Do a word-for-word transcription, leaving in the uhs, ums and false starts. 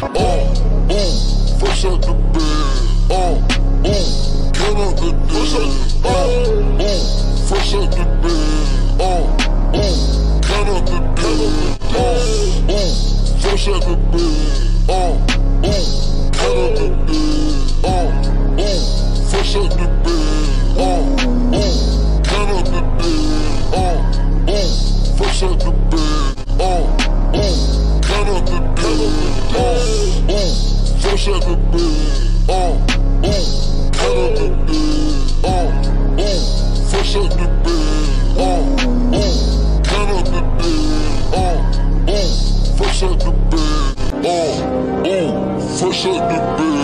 Uh, ooh, fresh out the bed. Uh, ooh, count out the dead. Uh, ooh, fresh out the bed. Uh, ooh, count out the dead. Uh, ooh, fresh out the bed. Uh, ooh, count out the dead. Uh, ooh, fresh out the bed. Uh, ooh, count out the dead. Uh, ooh, fresh out the bed. Uh, ooh, count out the dead. Uh, ooh, fresh out the bed. Uh, ooh, count out the dead. Uh, ooh, fresh out the bed. Uh, ooh, count out the dead. Uh, ooh, fresh out the bed. Uh, ooh, fresh out the bed.